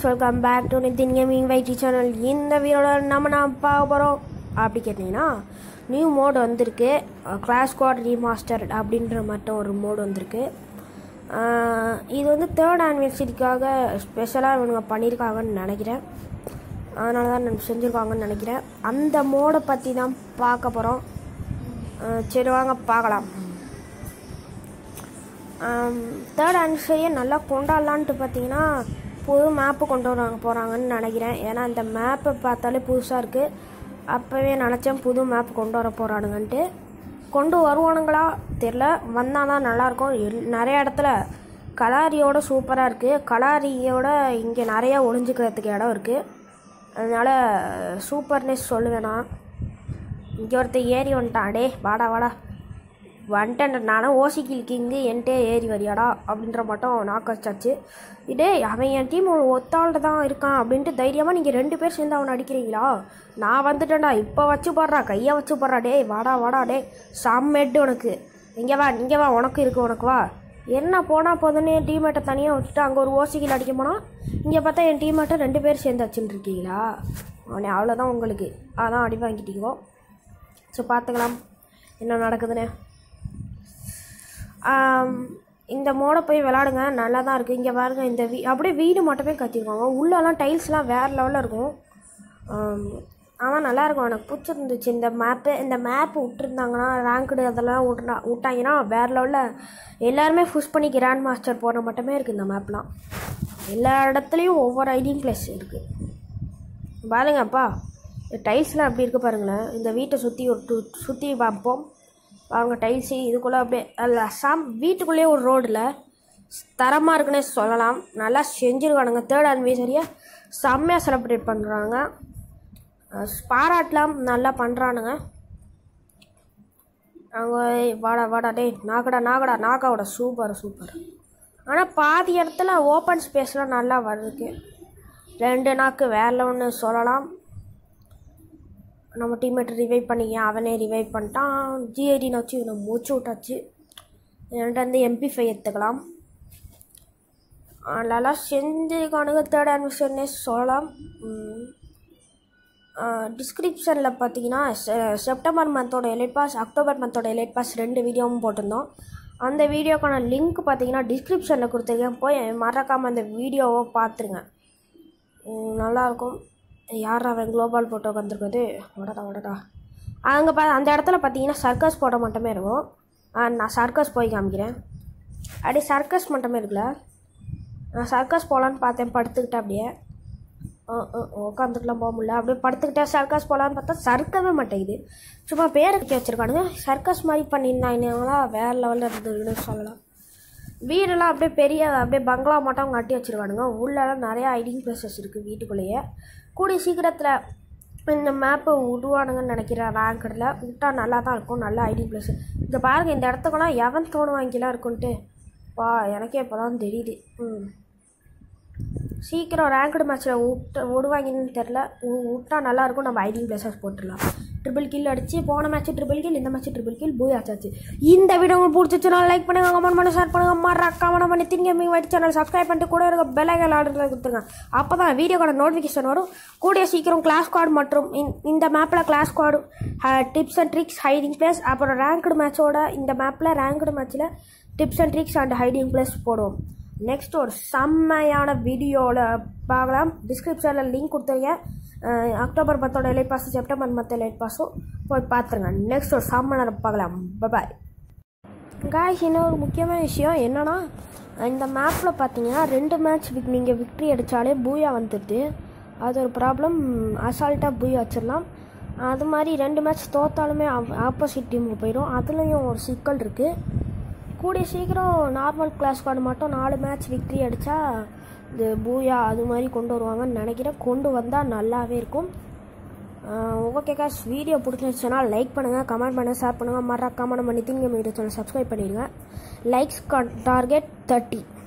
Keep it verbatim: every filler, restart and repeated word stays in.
welcome back to NITHIN Gaming Y T channel. இந்த வீடியோல நம்ம நான் பார்க்க போறோம் அப்படி கேட்டிங்கன்னா நியூ மோட் வந்திருக்கு. கிளாஸ் ஸ்குவாட் ரீமாஸ்டர்ட் அப்படின்ற மட்டும் ஒரு மோட் வந்திருக்கு. இது வந்து தேர்ட் ஆனிவர்சரிக்காக ஸ்பெஷலாக இவங்க பண்ணியிருக்காங்கன்னு நினைக்கிறேன். அதனால தான் நான் செஞ்சுருக்காங்கன்னு நினைக்கிறேன். அந்த மோடை பற்றி தான் பார்க்க போகிறோம். சரி வாங்க பார்க்கலாம். தேர்ட் ஆனிவர்சரியை நல்லா கொண்டாடலான்ட்டு பார்த்தீங்கன்னா புது மேப்பு கொண்டு வராங்க போகிறாங்கன்னு நினைக்கிறேன். ஏன்னா இந்த மேப்பை பார்த்தாலே புதுசாக இருக்குது. அப்போவே நினச்சேன் புது மேப் கொண்டு வர போகிறானுங்கன்ட்டு. கொண்டு வருவானுங்களா தெரில, வந்தால் தான் நல்லாயிருக்கும். எல் நிறைய இடத்துல கலாரியோட சூப்பராக இருக்குது. கலாரியோட இங்கே நிறையா ஒளிஞ்சிக்கிறதுக்கு இடம் இருக்குது. அதனால் சூப்பர்னஸ் சொல்லுவேன் நான். இங்கே ஒருத்தர் ஏறி வந்துட்டான். டே வாடா வாடா வந்துட்டேன் நானும் ஓசிக்கில் கிங்கு என்கிட்டே ஏறி வரியாடா அப்படின்ற மட்டும் நாக்காச்சாச்சு. இதே அவன் என் டீம் ஒத்தாள்கிட்ட தான் இருக்கான் அப்படின்ட்டு தைரியமாக நீங்கள் ரெண்டு பேர் சேர்ந்து அவனை அடிக்கிறீங்களா? நான் வந்துட்டேன்டா, இப்போ வச்சு போடுறா, கையை வச்சு போடுறா. டே வாடா வாடா டே சாம்மேட்டு உனக்கு. இங்கே வா இங்கே வா உனக்கு இருக்குது உனக்கு வா. என்ன போனால் போதுன்னு என் டீம்மேட்டை தனியாக விட்டுட்டு அங்கே ஒரு ஓசிக்கில் அடிக்க போனால் இங்கே பார்த்தா என் டீம்மேட்டை ரெண்டு பேர் சேர்ந்து வச்சுட்டு இருக்கீங்களா? அவனே அவ்வளோதான் உங்களுக்கு. அதான் அடி வாங்கிட்டீங்கோ. ஸோ பார்த்துக்கலாம் என்ன நடக்குதுன்னு. இந்த மோடை போய் விளாடுங்க, நல்லா தான் இருக்குது. இங்கே பாருங்க, இந்த வீ அப்படியே வீடு மட்டுமே கட்டிருக்காங்க. உள்ளெல்லாம் டைல்ஸ்லாம் வேறு லெவலில் இருக்கும். ஆனால் நல்லாயிருக்கும், எனக்கு பிடிச்சிருந்துச்சு இந்த மேப்பு. இந்த மேப்பு விட்டுருந்தாங்கன்னா ரேங்க்டு அதெல்லாம் விட்டுனா விட்டாங்கன்னா வேறு லெவலில் எல்லாருமே புஷ் பண்ணி கிராண்ட் மாஸ்டர் போட மட்டுமே இருக்குது. இந்த மேப்லாம் எல்லா இடத்துலையும் ஒவ்வொரு ஐடியும் ப்ளஸ் இருக்குது. பாருங்கப்பா டைல்ஸ்லாம் எப்படி இருக்குது பாருங்களேன். இந்த வீட்டை சுற்றி ஒரு சுற்றி பார்ப்போம். அவங்க டைல்ஸு இதுக்குள்ளே அப்படியே அதில் சாம் வீட்டுக்குள்ளேயே ஒரு ரோடில் தரமாக இருக்குன்னே சொல்லலாம். நல்லா செஞ்சுருக்கானுங்க. தேர்ட் ஆனிவர்சரியை செம்மையாக செலிப்ரேட் பண்ணுறாங்க. பாராட்டலாம், நல்லா பண்ணுறானுங்க. அவங்க வாடா வாடா டே நாக்கடா நாக்கடா நாக்காவோட சூப்பர் சூப்பர். ஆனால் பாதி இடத்துல ஓப்பன் ஸ்பேஸ்லாம் நல்லா வருது. ரெண்டு நாக்கு வேற ஒன்று சொல்லலாம். நம்ம டீம்மேட் ரிவைவ் பண்ணிக்க, அவனே ரிவைவ் பண்ணிட்டான். ஜிஐடின்னு வச்சு இவனை மூச்சு விட்டாச்சு. என்கிட்ட வந்து எம்பி ஃபைவ் எடுத்துக்கலாம். நல்லா செஞ்சுக்கானுங்க. தேர்ட் ஆனிவர்சரினே சொல்லலாம். டிஸ்கிரிப்ஷனில் பார்த்தீங்கன்னா செப்டம்பர் மந்தோட எலைட் பாஸ், அக்டோபர் மந்தோட எலைட் பாஸ் ரெண்டு வீடியோவும் போட்டிருந்தோம். அந்த வீடியோக்கான லிங்க் பார்த்தீங்கன்னா டிஸ்கிரிப்ஷனில் கொடுத்துருக்கேன். போய் மறக்காமல் அந்த வீடியோவை பார்த்துருங்க, நல்லாயிருக்கும். யார் அவன் குளோபால் போட்டோ வந்துருக்குது வடடா வடடா. அங்கே பா அந்த இடத்துல பார்த்தீங்கன்னா சர்க்கஸ் போட்டோ மட்டுமே இருக்கும். நான் சர்க்கஸ் போய் காமிக்கிறேன். அப்படியே சர்க்கஸ் மட்டுமே இருக்குல்ல. நான் சர்க்கஸ் போகலான்னு பார்த்தேன், படுத்துக்கிட்டேன். அப்படியே உட்காந்துக்கலாம் போக முடியல. அப்படியே படுத்துக்கிட்டேன் சர்க்கஸ் போகலான்னு பார்த்தா சறுக்கவே மாட்டேங்குது. சும்மா பேருக்கு வச்சுருக்கானுங்க. சர்க்கஸ் மாதிரி பண்ணியிருந்தாங்கன்னா வேறு லெவலில் இருந்ததுன்னு சொல்லலாம். வீடெல்லாம் அப்படியே பெரிய அப்படியே பங்களா மட்டும் அவங்க கட்டி வச்சுருக்கானுங்க. உள்ளெல்லாம் நிறையா ஐடிங் பிளேசஸ் இருக்குது வீட்டுக்குள்ளேயே. கூடிய சீக்கிரத்தில் இந்த மேப்பை விடுவானுங்கன்னு நினைக்கிறேன். ரேங்கடில் விட்டால் நல்லா தான் இருக்கும். நல்ல ஐடிங் பிளேஸ். இங்கே பாருங்கள், இந்த இடத்துக்கெல்லாம் எவன் தோணுவாங்கலாம் இருக்குன்ட்டு வா எனக்கே இப்போ தான் தெரியுது. ம் சீக்கிரம் ரேங்கடு மேட்ச்சில் விட்டு விடுவாங்கன்னு தெரில. விட்டால் நல்லாயிருக்கும். நம்ம ஐடிங் பிளேசஸ் போட்டுடலாம். ட்ரிபிள் கில் அடிச்சு போன மேட்ச்சு ட்ரிபிள் கில், இந்த மேட்ச்சு ட்ரிபிள் கில் போய் ஆச்சாச்சு. இந்த வீடியோ உங்களுக்கு பிடிச்சிச்சுன்னா லைக் பண்ணுங்கள், கமெண்ட் பண்ணி ஷேர் பண்ணுங்கள், மறக்காம பண்ணி NITHIN Gaming Y T channel subscribe பண்ணிட்டு கூட இருக்க பெல் ஐகான் ஆர்டரில் கொடுத்துருங்க. அப்போ தான் வீடியோக்கான நோட்டிஃபிகேஷன் வரும். கூடிய சீக்கிரம் கிளாஸ் ஸ்குவாட் மற்றும் இந்த மேப்பில் clash squad tips and tricks, hiding place, அப்புறம் ரேங்க்டு மேட்சோட இந்த மேப்பில் ரேங்க்டு மேட்ச்சில் tips and tricks and hiding place போடுவோம். நெக்ஸ்ட் ஒரு செம்மையான வீடியோவில் பார்க்கலாம். டிஸ்கிரிப்ஷனில் லிங்க் கொடுத்துருக்கேன். அக்டோபர் பத்தோட எலைட் பாஸ், செப்டம்பர் மற்ற எலைட் பாஸும் போய் பார்த்துருங்க. நெக்ஸ்ட் ஒரு செம்ம நேரம் பார்க்கலாம். Bye guys. இன்னொரு முக்கியமான விஷயம் என்னென்னா, இந்த மேப்பில் பார்த்தீங்கன்னா ரெண்டு மேட்ச் நீங்கள் விக்ட்ரி அடித்தாலே பூயா வந்துடுது. அது ஒரு ப்ராப்ளம். அசால்ட்டாக பூயா வச்சிடலாம். அது மாதிரி ரெண்டு மேட்ச் தோற்றாலுமே ஆப்போசிட் டீமுக்கு போயிடும். அதுலேயும் ஒரு சிக்கல் இருக்குது. கூடிய சீக்கிரம் நார்மல் கிளாஸ் ஸ்குவாட் மட்டும் நாலு மேட்ச் விக்ட்ரி அடித்தா இது பூயா அது மாதிரி கொண்டு வருவாங்கன்னு நினைக்கிறேன். கொண்டு வந்தால் நல்லாவே இருக்கும். ஓகே காஸ், வீடியோ பிடிச்சிருந்துச்சுன்னா லைக் பண்ணுங்கள், கமெண்ட் பண்ணுங்கள், ஷேர் பண்ணுங்கள், மறக்காம நம்ம NITHIN Gaming Y T channel subscribe பண்ணிடுங்க. Likes target thirty.